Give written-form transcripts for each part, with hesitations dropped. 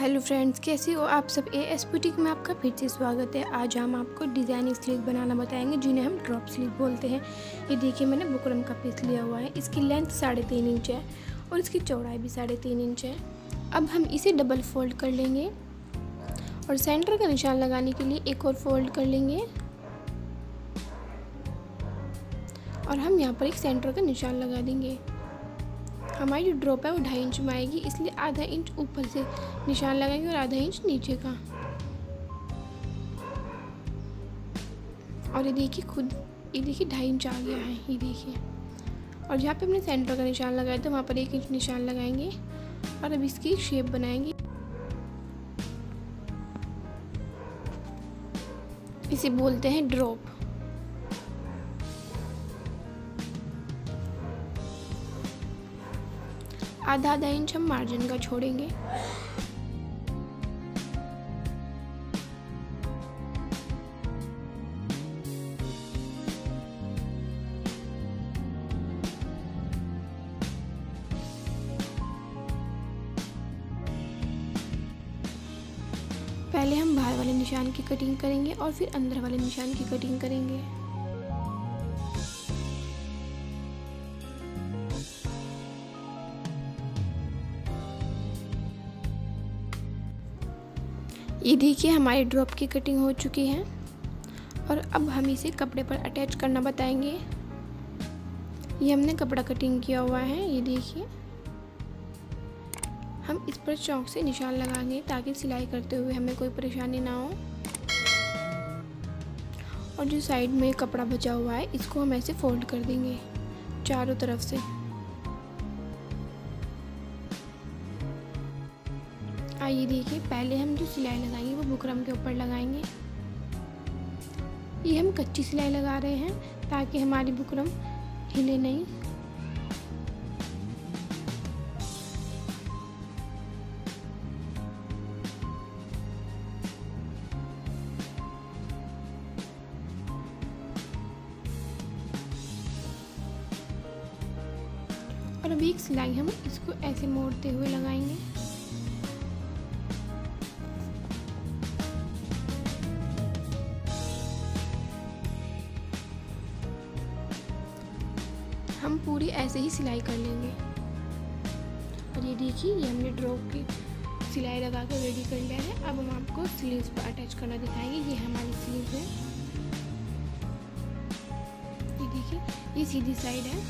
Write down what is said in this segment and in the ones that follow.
Hello friends, कैसे हो आप सब। एएस बुटीक में आपका फिर से स्वागत है। आज हम आपको डिज़ाइन स्लीव बनाना बताएंगे, जिन्हें हम ड्रॉप स्लीव बोलते हैं। ये देखिए, मैंने बुकरम का पीस लिया हुआ है। इसकी लेंथ 3.5 इंच है और इसकी चौड़ाई भी 3.5 इंच है। अब हम इसे डबल फोल्ड कर लेंगे और सेंटर का निशान लगाने के लिए एक और फोल्ड कर लेंगे और हम यहाँ पर एक सेंटर का निशान लगा देंगे। हमारी जो ड्रॉप है वो 2.5 इंच में आएगी, इसलिए आधा इंच ऊपर से निशान लगाएंगे और आधा इंच नीचे का। और ये देखिए, ये देखिए 2.5 इंच आ गया है, ये देखिए। और जहाँ पे हमने सेंटर का निशान लगाया था वहाँ पर 1 इंच निशान लगाएंगे और अब इसकी शेप बनाएंगे। इसे बोलते हैं ड्रॉप। आधा इंच हम मार्जिन का छोड़ेंगे। पहले हम बाहर वाले निशान की कटिंग करेंगे और फिर अंदर वाले निशान की कटिंग करेंगे। ये देखिए, हमारी ड्रॉप की कटिंग हो चुकी है और अब हम इसे कपड़े पर अटैच करना बताएंगे। ये हमने कपड़ा कटिंग किया हुआ है, ये देखिए। हम इस पर चौक से निशान लगाएंगे ताकि सिलाई करते हुए हमें कोई परेशानी ना हो। और जो साइड में कपड़ा बचा हुआ है इसको हम ऐसे फोल्ड कर देंगे चारों तरफ से। आइए देखिए, पहले हम जो सिलाई लगाएंगे वो बुकरम के ऊपर लगाएंगे। ये हम कच्ची सिलाई लगा रहे हैं ताकि हमारी बुकरम हिले नहीं। और अभी एक सिलाई हम इसको ऐसे मोड़ते हुए लगाएंगे। हम पूरी ऐसे ही सिलाई कर लेंगे। और ये देखिए, ये हमने ड्रॉप की सिलाई लगा कर रेडी कर लिया है। अब हम आपको स्लीव्स पर अटैच करना दिखाएंगे। ये हमारी स्लीव है, ये देखिए, ये सीधी साइड है।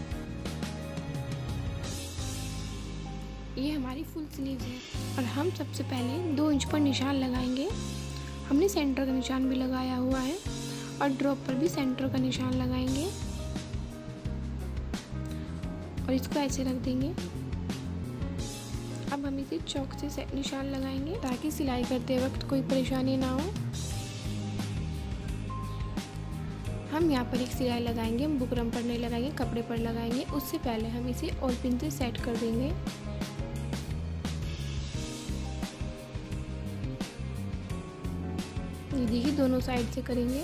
ये हमारी फुल स्लीव्स है। और हम सबसे पहले 2 इंच पर निशान लगाएंगे। हमने सेंटर का निशान भी लगाया हुआ है और ड्रॉप पर भी सेंटर का निशान लगाएंगे और इसको ऐसे रख देंगे। अब हम इसे चौक से निशान लगाएंगे ताकि सिलाई करते वक्त कोई परेशानी ना हो। हम यहाँ पर एक सिलाई लगाएंगे, हम बुकरम पर नहीं लगाएंगे, कपड़े पर लगाएंगे। उससे पहले हम इसे ऑल पिन से सेट कर देंगे। ये देखिए, दोनों साइड से करेंगे।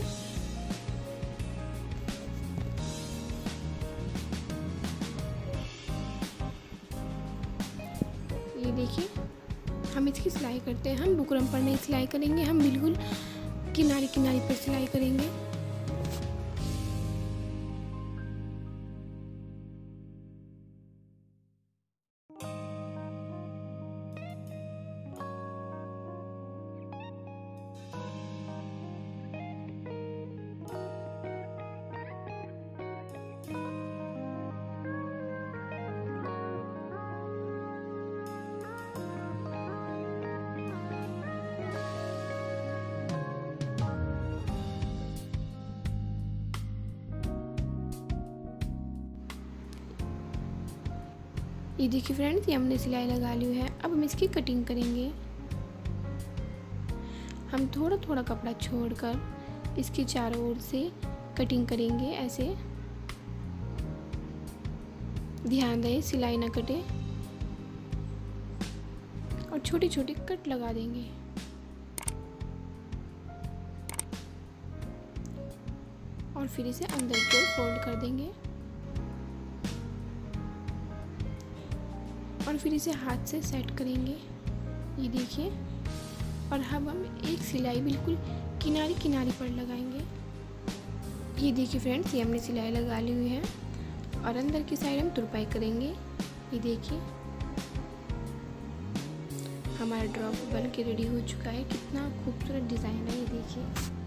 ये देखिए, हम इसकी सिलाई करते हैं। हम बुकरम पर नहीं सिलाई करेंगे, हम बिल्कुल किनारे किनारे पर सिलाई करेंगे। ये देखिए फ्रेंड्स, ये हमने सिलाई लगा ली है। अब हम इसकी कटिंग करेंगे। हम थोड़ा थोड़ा कपड़ा छोड़कर इसके चारों ओर से कटिंग करेंगे ऐसे। ध्यान रहे सिलाई ना कटे और छोटी छोटी कट लगा देंगे। और फिर इसे अंदर की ओर फोल्ड कर देंगे और फिर इसे हाथ से सेट करेंगे। ये देखिए। और अब हम एक सिलाई बिल्कुल किनारी किनारी पर लगाएंगे। ये देखिए फ्रेंड्स, ये हमने सिलाई लगा ली हुई है और अंदर की साइड हम तुरपाई करेंगे। ये देखिए हमारा ड्रॉप बन के रेडी हो चुका है। कितना खूबसूरत डिज़ाइन है, ये देखिए।